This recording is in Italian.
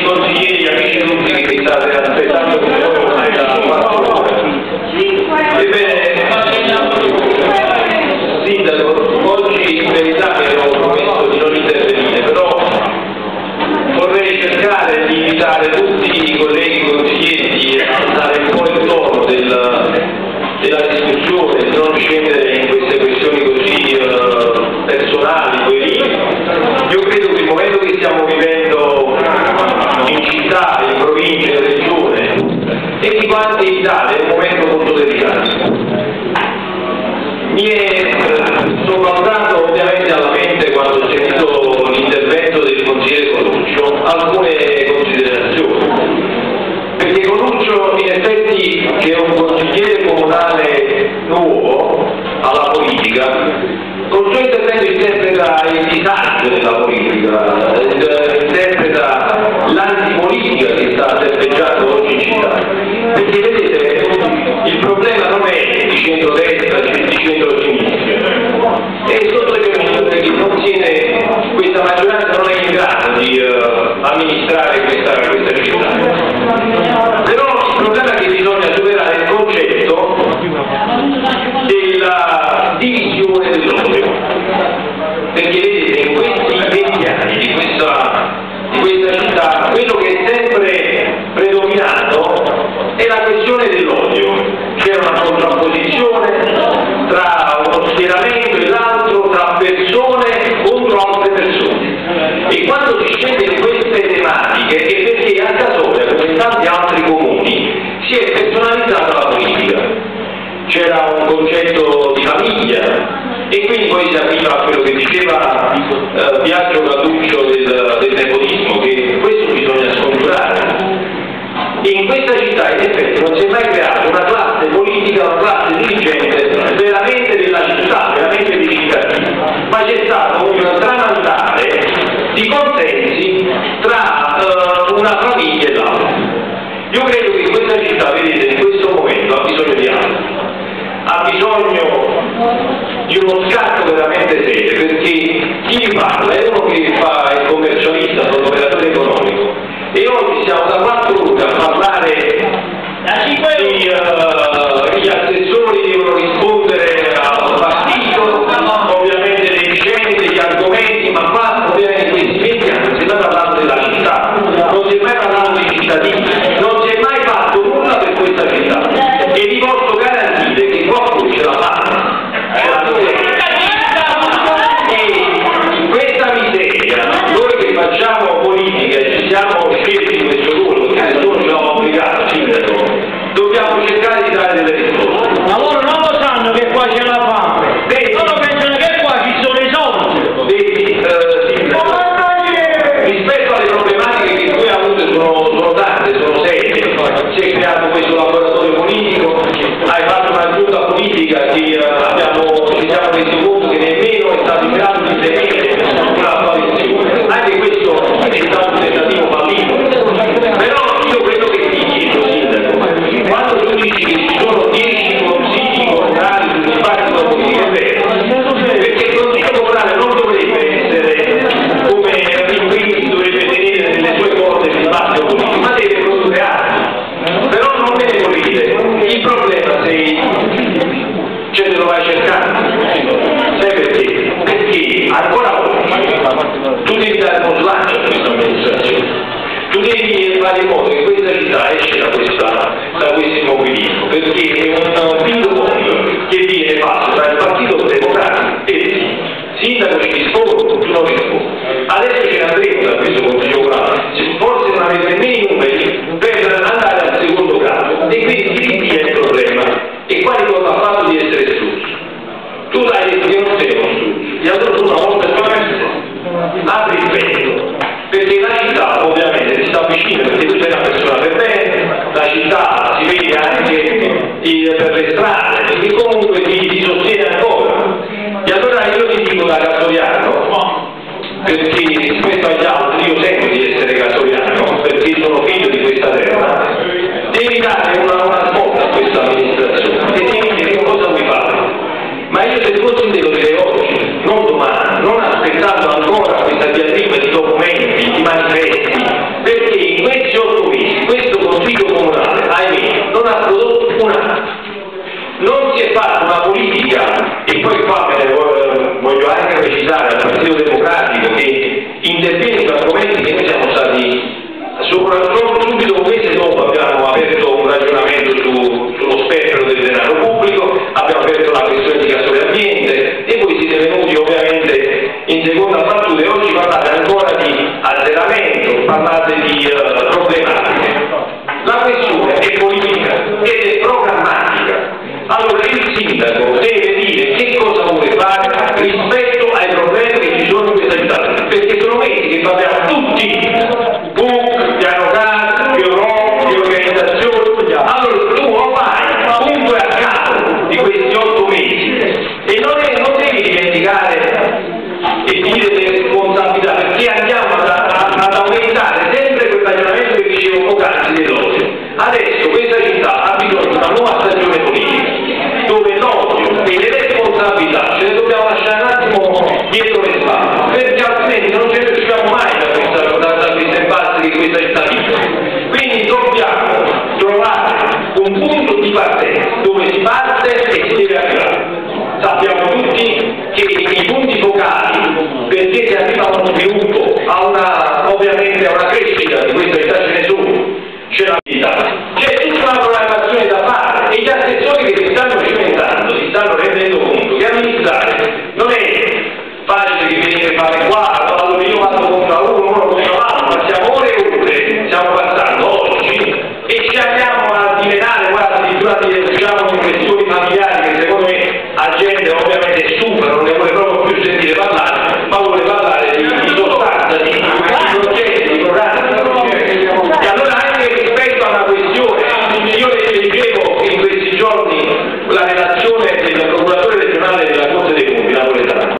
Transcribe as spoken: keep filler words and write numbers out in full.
amici consiglieri, amici tutti che state aspettando con noi ormai da quattro ore. Ebbene, Sindaco, oggi in verità mi ero promesso di non intervenire, però vorrei cercare di invitare tutti i colleghi consiglieri di alzare un po' il tono del, della discussione, di non scendere in queste questioni così uh, personali, puerili. Io credo che il momento che stiamo vivendo in città, in provincia, in regione e di quanti in Italia è un momento molto delicato. Mi è eh, sovvalutato ovviamente alla mente, quando ho sentito l'intervento del consigliere Coluccio, alcune considerazioni. Perché Coluccio in effetti, che è un consigliere comunale nuovo alla politica, con il suo intervento interpreta il disagio della politica, interpreta l'antipolitica che sta serpeggiando oggi in città. Perché vedete, il problema non è di centrodestra, di centrosinistra, è sostanzialmente che non tiene, questa maggioranza non è in grado di uh, amministrare questa, questa città. Però il problema è che bisogna superare il concetto della divisione dell'odio, perché vedete, in questi venti anni di questa, di questa città quello che è sempre predominato è la questione dell'odio. C'è una contrapposizione tra uno schieramento e l'altro, tra persone contro altre persone, e quando si scende in queste tematiche è perché a Casoria, come in tanti altri comuni, si è personalizzata la politica. C'era un concetto di famiglia e quindi poi si arriva a quello che diceva eh, Biagio Carduccio del, del nepotismo, che questo bisogna scongiurare. E in questa città in effetti non si è mai creata una classe politica, una classe dirigente veramente della città, veramente dei cittadini, ma c'è stato un tramandare di consensi tra uh, una famiglia e l'altra. Io credo che questa città, vedete, in questo momento ha bisogno di altro, ha bisogno di uno scatto veramente serio, perché chi vi parla è uno che fa il commercialista, un operatore economico, e oggi siamo da quattro ore a parlare di uh, gli assessori devono rispondere al partito, ovviamente le vicende, gli argomenti, ma qua ovviamente in questi venti anni non si è mai parlato della città, non si è mai parlato dei cittadini, non si è mai fatto nulla per questa città, e vi posso garantire che qualcuno ce la fa. E questa miseria, noi che facciamo politica e ci siamo scelti in questo ruolo, perché nessuno ce l'ha obbligato, Sindaco, dobbiamo cercare di dare delle risposte. Ma loro non lo sanno che qua c'è la fame, Vedi, loro pensano che qua ci sono i soldi. vedi, eh, Sindaco, rispetto alle problematiche che voi avete sono, sono tante, sono serie. Si è creato questo laboratorio politico, hai fatto una giunta politica che eh, abbiamo, ci siamo resi conto che nemmeno è stato in grado di tenere una coalizione. Anche questo è stato un tentativo fallito. Però io quello che ti chiedo, Sindaco, quando tu dici che ci sono dieci consigli comunali sul dibattito politico, è vero, perché il consiglio comunale non dovrebbe essere come in primis dovrebbe tenere nelle sue cose il dibattito politico, ma deve produrre atti. Però non me ne volete, il problema sei ce ne lo vai cercando, sai perché? Perché ancora oggi tu devi dare uno slancio a questa amministrazione, tu devi fare in modo che questa città esce da, questa, da questo immobilismo, perché è un ping pong che viene fatto tra il Partito Democratico e il Sindaco. Ci risponde, tu non rispondi. Adesso ce ne andremo da questo consiglio comunale, forse non avete nemmeno i numeri per andare al secondo caso, e quindi si rinvia il problema. E qua cosa ha fatto di essere escluso? Tu hai detto che non sei uno escluso, e allora tu una volta apri il petto, perché la città ovviamente si sta vicino, perché tu sei una persona per bene, la città si vede anche di, per le strade, perché comunque ti, ti sostiene ancora. E allora io ti dico da castoriano, perché rispetto agli altri io sento di essere castoriano, perché sono figlio di questa terra, devi dare una, una svolta a questa amministrazione e devi dire che cosa vuoi fare. Ma io se fossi te lo direi oggi, non domani, non aspettando ancora questa diatriba di documenti, di manifesti, perché poi qua voglio anche precisare al Partito Democratico che interviene su argomenti che noi siamo stati subito un mese dopo abbiamo aperto un ragionamento su, sullo spettro del denaro pubblico, abbiamo aperto la questione di Casole Ambiente e voi siete venuti ovviamente in seconda battuta e oggi parlate ancora di azzeramento, parlate di uh, problematiche. La questione è politica ed è programmatica. Allora il sindaco deve dire che cosa vuole fare rispetto ai problemi che ci sono in questa città, perché sono mesi che parliamo tutti, P U C, piano gas, Europa, di organizzazione, allora tu lo fai, punto e a capo di questi otto mesi e non, è, non devi dimenticare e dire le responsabilità, perché andiamo ad, ad aumentare sempre quel ragionamento che dicevo poc'anzi dell'odio. Adesso questa città ha bisogno di una nuova stagione politica, dove l'odio e le responsabilità ce le dobbiamo lasciare un attimo dietro le spalle, perché altrimenti non ci riusciamo mai da questa, da, da queste impasti che questa città vive. Quindi dobbiamo trovare un punto di partenza dove si parte e si deve arrivare. Sappiamo tutti che i punti focali, perché si arriva a uno sviluppo, a una, ovviamente a una crescita di questa città ce ne sono, c'è la vita, c'è tutta una programmazione da fare e gli assessori che si stanno cimentando si stanno rendendo conto che amministrare non è facile che venire a fare qua, allora io vado contro uno, uno contro l'altro, ma siamo ore e ore, stiamo passando oggi e ci andiamo a divenare, guarda, addirittura diciamo di questioni familiari che secondo me la gente ovviamente supera, non ne vuole proprio più sentire parlare, ma vuole parlare di, di sostanza, di, di progetti, di programmi. E allora anche rispetto a una questione, io le leggevo in questi giorni la relazione del procuratore regionale della Corte dei Conti napoletano.